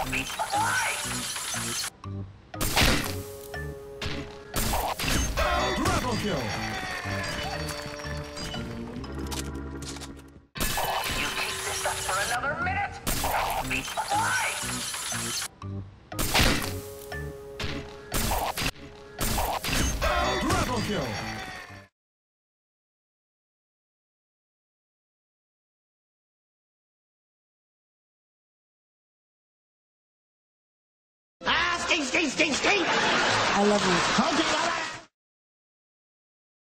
Triple kill. You keep this up for another minute. Be quiet. Triple kill. Sting! I love you. Okay,